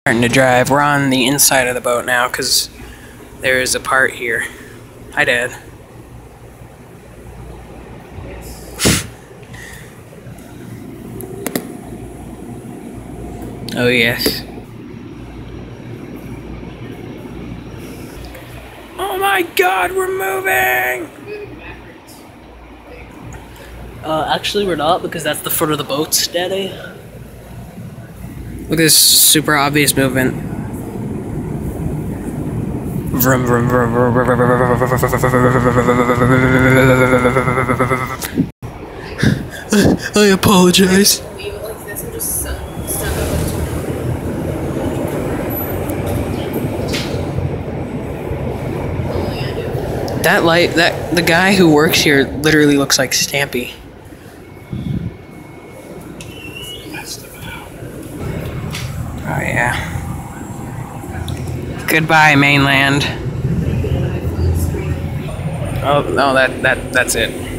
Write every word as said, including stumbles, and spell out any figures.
Starting to drive. We're on the inside of the boat now because there is a part here. Hi, Dad. Oh, yes. Oh my God, we're moving! Uh, actually we're not, because that's the front of the boats, Daddy. Look at this super obvious movement. Vroom, vroom, vroom, vroom, vroom, vroom, vroom. I apologize. That light, that the guy who works here literally looks like Stampy. Oh yeah. Goodbye, mainland. Oh no, that that that's it.